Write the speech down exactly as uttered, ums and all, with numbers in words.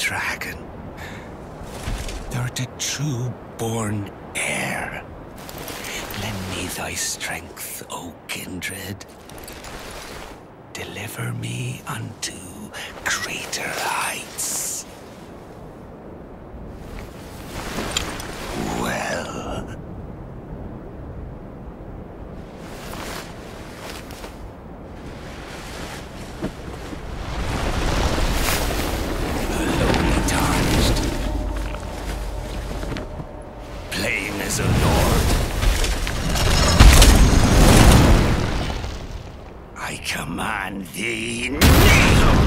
dragon. Thou the true-born heir. Lend me thy strength, O kindred. Deliver me unto greater heights. Well. Alone tarnished. Playing as a lord. I command thee, kneel!